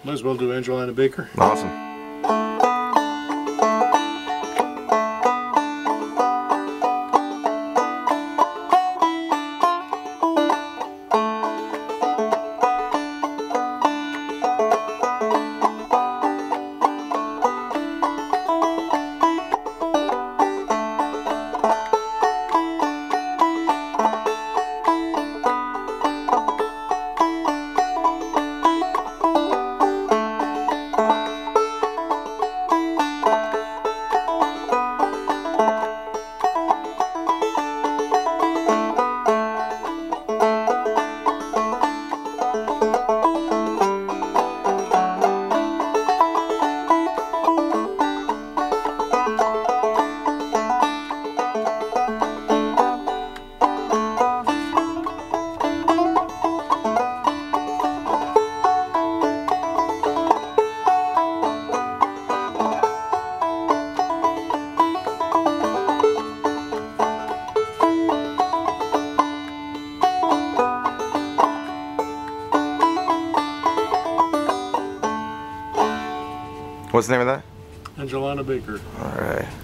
Might as well do Angelina Baker. Awesome. What's the name of that? Angelina Baker. All right.